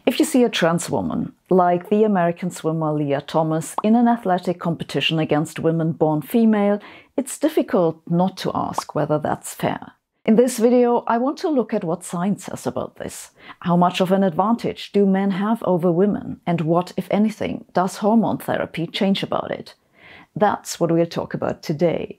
If you see a trans woman, like the American swimmer Leah Thomas, in an athletic competition against women born female, it's difficult not to ask whether that's fair. In this video, I want to look at what science says about this. How much of an advantage do men have over women, and what, if anything, does hormone therapy change about it? That's what we'll talk about today.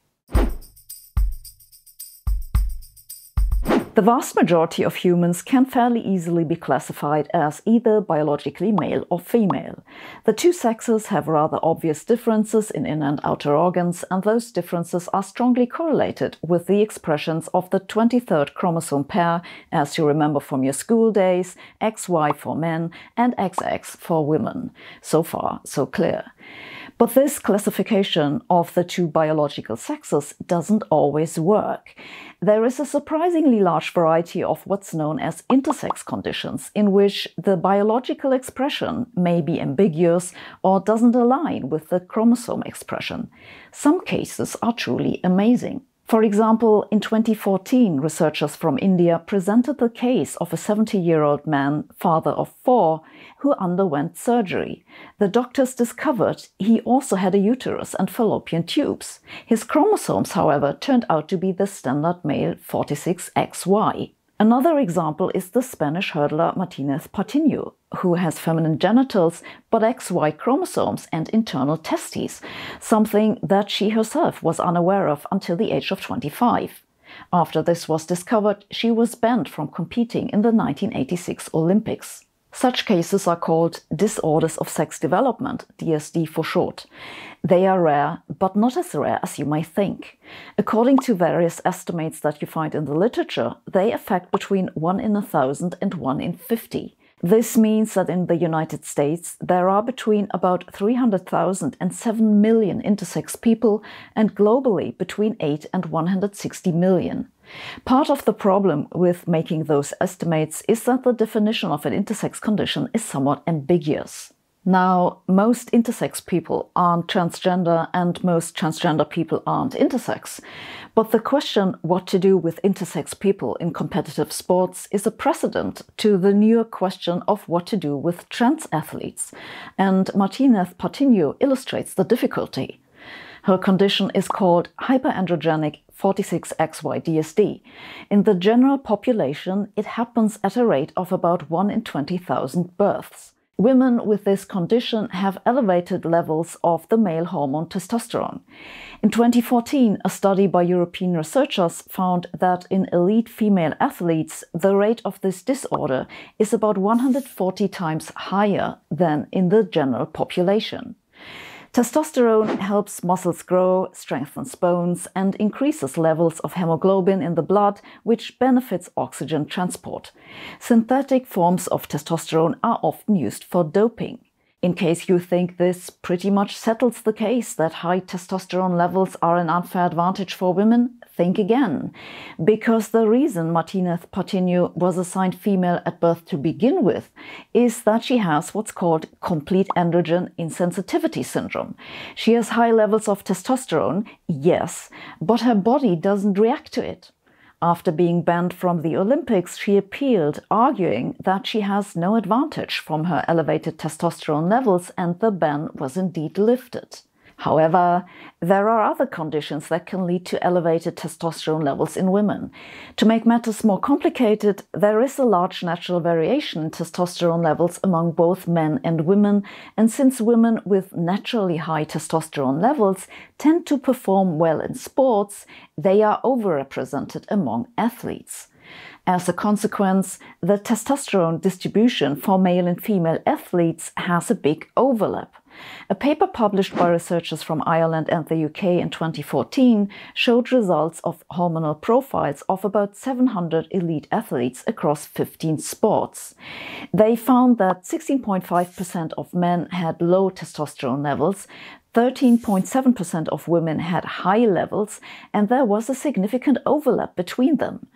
The vast majority of humans can fairly easily be classified as either biologically male or female. The two sexes have rather obvious differences in inner and outer organs, and those differences are strongly correlated with the expressions of the 23rd chromosome pair, as you remember from your school days, XY for men and XX for women. So far, so clear. But this classification of the two biological sexes doesn't always work. There is a surprisingly large variety of what's known as intersex conditions, in which the biological expression may be ambiguous or doesn't align with the chromosome expression. Some cases are truly amazing. For example, in 2014, researchers from India presented the case of a 70-year-old man, father of 4, who underwent surgery. The doctors discovered he also had a uterus and fallopian tubes. His chromosomes, however, turned out to be the standard male 46XY. Another example is the Spanish hurdler Martinez Patiño, who has feminine genitals but XY chromosomes and internal testes, something that she herself was unaware of until the age of 25. After this was discovered, she was banned from competing in the 1986 Olympics. Such cases are called disorders of sex development, DSD for short. They are rare, but not as rare as you might think. According to various estimates that you find in the literature, they affect between 1 in 1,000 and 1 in 50. This means that in the United States, there are between about 300,000 and 7 million intersex people, and globally between 8 and 160 million. Part of the problem with making those estimates is that the definition of an intersex condition is somewhat ambiguous. Now, most intersex people aren't transgender and most transgender people aren't intersex. But the question what to do with intersex people in competitive sports is a precedent to the newer question of what to do with trans athletes. And Martinez Patiño illustrates the difficulty. Her condition is called hyperandrogenic 46XY DSD. In the general population, it happens at a rate of about 1 in 20,000 births. Women with this condition have elevated levels of the male hormone testosterone. In 2014, a study by European researchers found that in elite female athletes, the rate of this disorder is about 140 times higher than in the general population. Testosterone helps muscles grow, strengthens bones, and increases levels of hemoglobin in the blood, which benefits oxygen transport. Synthetic forms of testosterone are often used for doping. In case you think this pretty much settles the case that high testosterone levels are an unfair advantage for women, think again. Because the reason Martinez Patiño was assigned female at birth to begin with is that she has what's called complete androgen insensitivity syndrome. She has high levels of testosterone, yes, but her body doesn't react to it. After being banned from the Olympics, she appealed, arguing that she has no advantage from her elevated testosterone levels, and the ban was indeed lifted. However, there are other conditions that can lead to elevated testosterone levels in women. To make matters more complicated, there is a large natural variation in testosterone levels among both men and women, and since women with naturally high testosterone levels tend to perform well in sports, they are overrepresented among athletes. As a consequence, the testosterone distribution for male and female athletes has a big overlap. A paper published by researchers from Ireland and the UK in 2014 showed results of hormonal profiles of about 700 elite athletes across 15 sports. They found that 16.5% of men had low testosterone levels, 13.7% of women had high levels, and there was a significant overlap between them.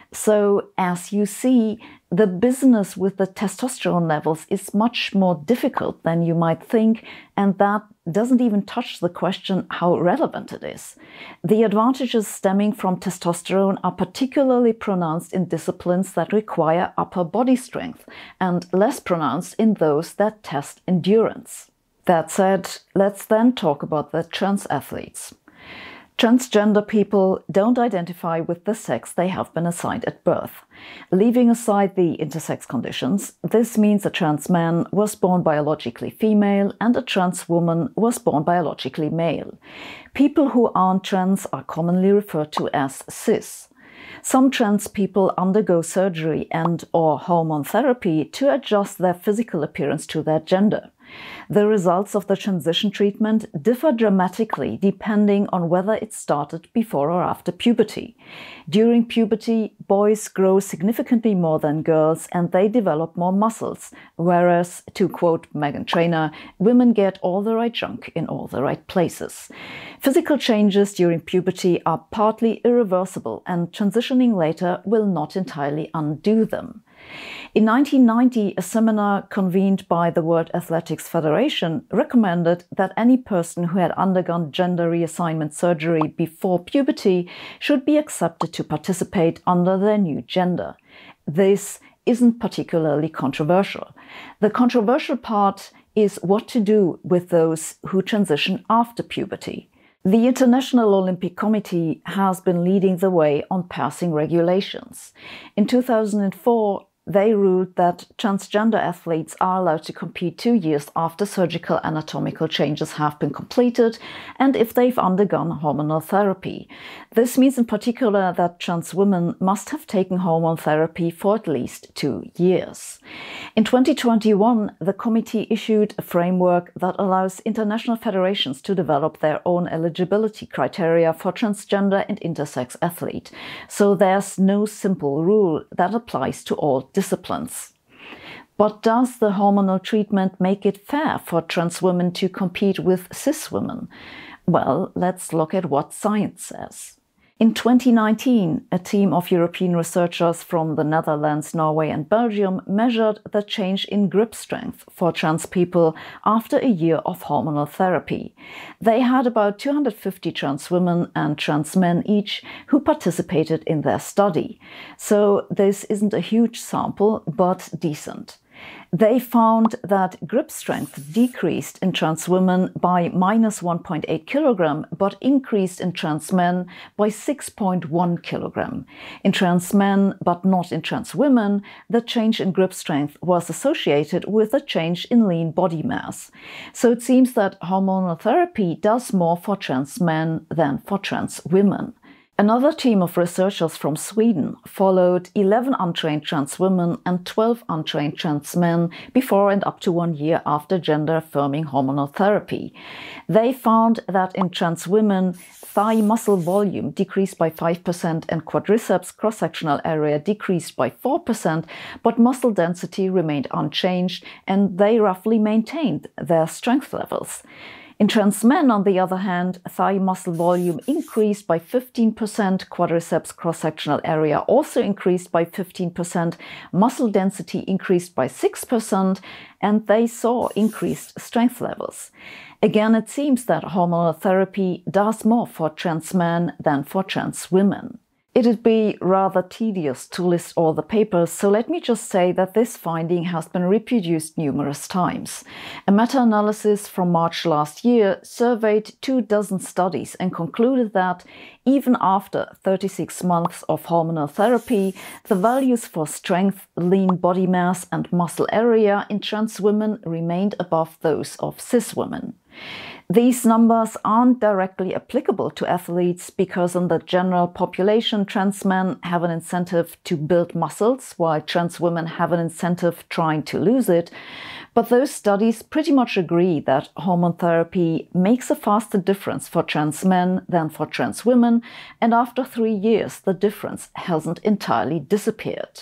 So, as you see, the business with the testosterone levels is much more difficult than you might think, and that doesn't even touch the question how relevant it is. The advantages stemming from testosterone are particularly pronounced in disciplines that require upper body strength, and less pronounced in those that test endurance. That said, let's then talk about the trans athletes. Transgender people don't identify with the sex they have been assigned at birth. Leaving aside the intersex conditions, this means a trans man was born biologically female and a trans woman was born biologically male. People who aren't trans are commonly referred to as cis. Some trans people undergo surgery and/or hormone therapy to adjust their physical appearance to their gender. The results of the transition treatment differ dramatically depending on whether it started before or after puberty. During puberty, boys grow significantly more than girls and they develop more muscles, whereas, to quote Meghan Trainor, women get all the right junk in all the right places. Physical changes during puberty are partly irreversible, and transitioning later will not entirely undo them. In 1990, a seminar convened by the World Athletics Federation recommended that any person who had undergone gender reassignment surgery before puberty should be accepted to participate under their new gender. This isn't particularly controversial. The controversial part is what to do with those who transition after puberty. The International Olympic Committee has been leading the way on passing regulations. In 2004, they ruled that transgender athletes are allowed to compete 2 years after surgical anatomical changes have been completed and if they've undergone hormonal therapy. This means in particular that trans women must have taken hormone therapy for at least 2 years. In 2021, the committee issued a framework that allows international federations to develop their own eligibility criteria for transgender and intersex athletes. So there's no simple rule that applies to all disciplines. But does the hormonal treatment make it fair for trans women to compete with cis women? Well, let's look at what science says. In 2019, a team of European researchers from the Netherlands, Norway and Belgium measured the change in grip strength for trans people after a year of hormonal therapy. They had about 250 trans women and trans men each who participated in their study. So this isn't a huge sample, but decent. They found that grip strength decreased in trans women by minus 1.8 kilogram, but increased in trans men by 6.1 kilogram. In trans men, but not in trans women, the change in grip strength was associated with a change in lean body mass. So it seems that hormonal therapy does more for trans men than for trans women. Another team of researchers from Sweden followed 11 untrained trans women and 12 untrained trans men before and up to 1 year after gender-affirming hormonal therapy. They found that in trans women, thigh muscle volume decreased by 5% and quadriceps cross-sectional area decreased by 4%, but muscle density remained unchanged and they roughly maintained their strength levels. In trans men, on the other hand, thigh muscle volume increased by 15%, quadriceps cross-sectional area also increased by 15%, muscle density increased by 6%, and they saw increased strength levels. Again, it seems that hormonal therapy does more for trans men than for trans women. It'd be rather tedious to list all the papers, so let me just say that this finding has been reproduced numerous times. A meta-analysis from March last year surveyed 24 studies and concluded that even after 36 months of hormonal therapy, the values for strength, lean body mass and muscle area in trans women remained above those of cis women. These numbers aren't directly applicable to athletes because in the general population, trans men have an incentive to build muscles while trans women have an incentive trying to lose it. But those studies pretty much agree that hormone therapy makes a faster difference for trans men than for trans women, and after 3 years the difference hasn't entirely disappeared.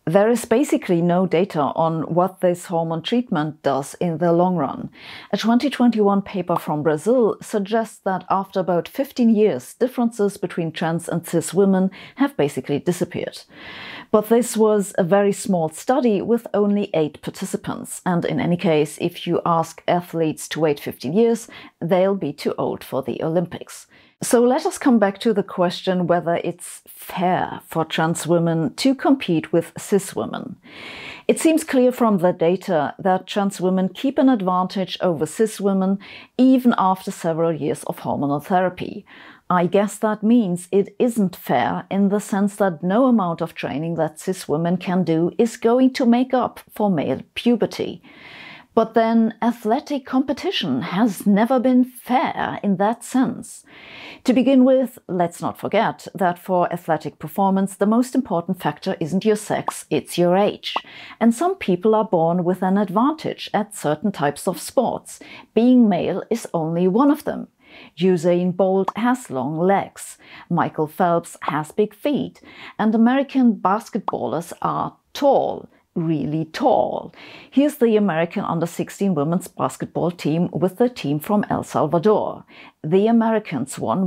There is basically no data on what this hormone treatment does in the long run. A 2021 paper from Brazil suggests that after about 15 years, differences between trans and cis women have basically disappeared. But this was a very small study with only 8 participants, and in any case, if you ask athletes to wait 15 years, they'll be too old for the Olympics. So let us come back to the question whether it's fair for trans women to compete with cis women. It seems clear from the data that trans women keep an advantage over cis women even after several years of hormonal therapy. I guess that means it isn't fair in the sense that no amount of training that cis women can do is going to make up for male puberty. But then athletic competition has never been fair in that sense. To begin with, let's not forget that for athletic performance, the most important factor isn't your sex, it's your age. And some people are born with an advantage at certain types of sports. Being male is only one of them. Usain Bolt has long legs, Michael Phelps has big feet, and American basketballers are tall. Really tall. Here's the American under-16 women's basketball team with the team from El Salvador. The Americans won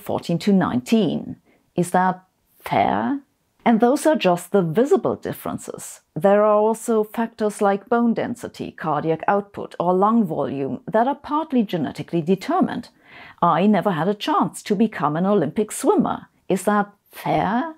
114-19. Is that fair? And those are just the visible differences. There are also factors like bone density, cardiac output, or lung volume that are partly genetically determined. I never had a chance to become an Olympic swimmer. Is that fair?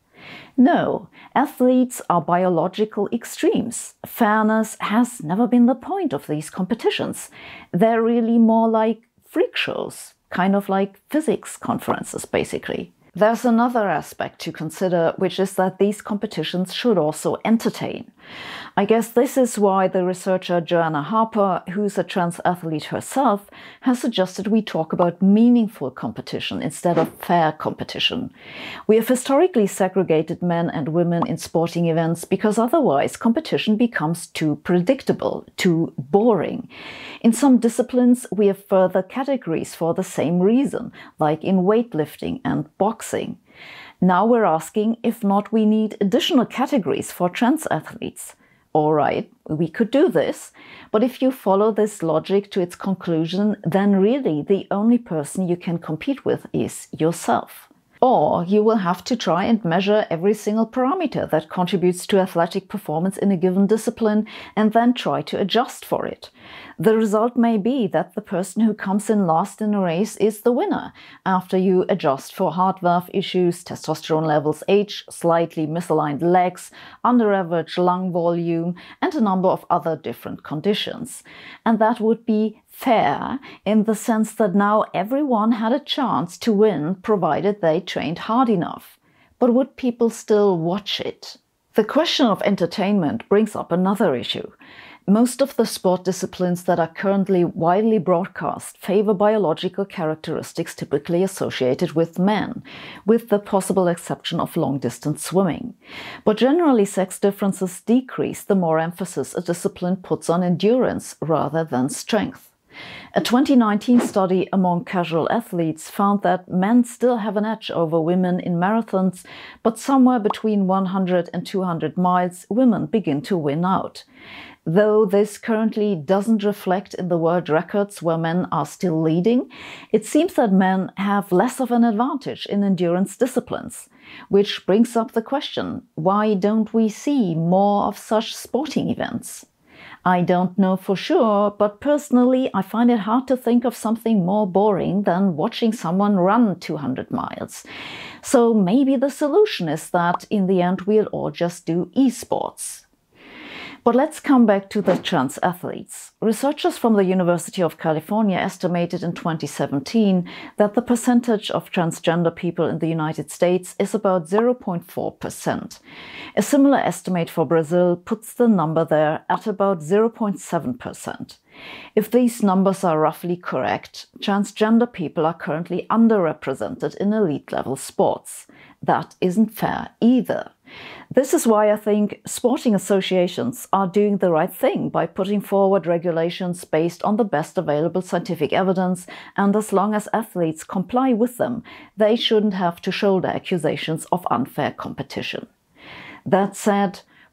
No, athletes are biological extremes. Fairness has never been the point of these competitions. They're really more like freak shows, kind of like physics conferences, basically. There's another aspect to consider, which is that these competitions should also entertain. I guess this is why the researcher Joanna Harper, who's a trans athlete herself, has suggested we talk about meaningful competition instead of fair competition. We have historically segregated men and women in sporting events because otherwise competition becomes too predictable, too boring. In some disciplines, we have further categories for the same reason, like in weightlifting and boxing. Now we're asking if not we need additional categories for trans athletes. All right, we could do this, but if you follow this logic to its conclusion, then really the only person you can compete with is yourself. Or you will have to try and measure every single parameter that contributes to athletic performance in a given discipline and then try to adjust for it. The result may be that the person who comes in last in a race is the winner, after you adjust for heart valve issues, testosterone levels, age, slightly misaligned legs, under-average lung volume, and a number of other different conditions. And that would be fair in the sense that now everyone had a chance to win provided they trained hard enough. But would people still watch it? The question of entertainment brings up another issue. Most of the sport disciplines that are currently widely broadcast favor biological characteristics typically associated with men, with the possible exception of long-distance swimming. But generally, sex differences decrease the more emphasis a discipline puts on endurance rather than strength. A 2019 study among casual athletes found that men still have an edge over women in marathons, but somewhere between 100 and 200 miles, women begin to win out. Though this currently doesn't reflect in the world records where men are still leading, it seems that men have less of an advantage in endurance disciplines. Which brings up the question, why don't we see more of such sporting events? I don't know for sure, but personally I find it hard to think of something more boring than watching someone run 200 miles. So maybe the solution is that in the end we'll all just do esports. But let's come back to the trans athletes. Researchers from the University of California estimated in 2017 that the percentage of transgender people in the United States is about 0.4%. A similar estimate for Brazil puts the number there at about 0.7%. If these numbers are roughly correct, transgender people are currently underrepresented in elite-level sports. That isn't fair either. This is why I think sporting associations are doing the right thing by putting forward regulations based on the best available scientific evidence, and as long as athletes comply with them, they shouldn't have to shoulder accusations of unfair competition. That said,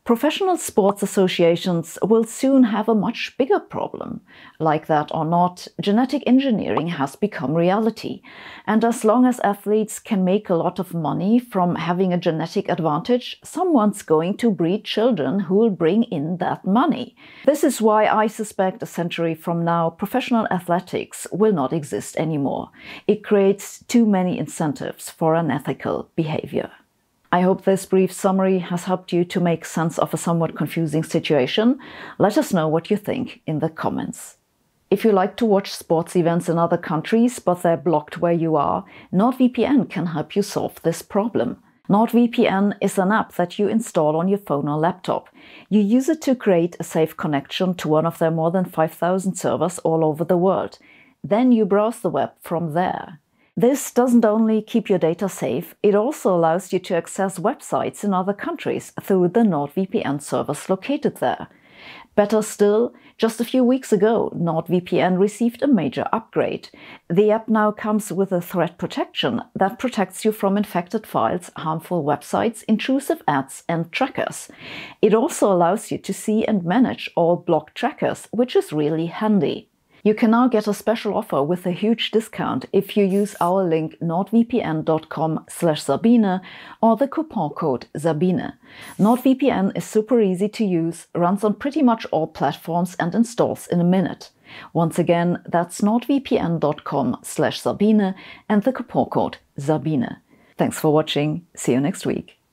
Professional sports associations will soon have a much bigger problem. Like that or not, genetic engineering has become reality. And as long as athletes can make a lot of money from having a genetic advantage, someone's going to breed children who will bring in that money. This is why I suspect a century from now, professional athletics will not exist anymore. It creates too many incentives for unethical behavior. I hope this brief summary has helped you to make sense of a somewhat confusing situation. Let us know what you think in the comments. If you like to watch sports events in other countries but they're blocked where you are, NordVPN can help you solve this problem. NordVPN is an app that you install on your phone or laptop. You use it to create a safe connection to one of their more than 5,000 servers all over the world. Then you browse the web from there. This doesn't only keep your data safe, it also allows you to access websites in other countries through the NordVPN servers located there. Better still, just a few weeks ago, NordVPN received a major upgrade. The app now comes with a threat protection that protects you from infected files, harmful websites, intrusive ads, and trackers. It also allows you to see and manage all blocked trackers, which is really handy. You can now get a special offer with a huge discount if you use our link nordvpn.com/Sabine or the coupon code Sabine. NordVPN is super easy to use, runs on pretty much all platforms and installs in a minute. Once again, that's nordvpn.com/Sabine and the coupon code Sabine. Thanks for watching. See you next week.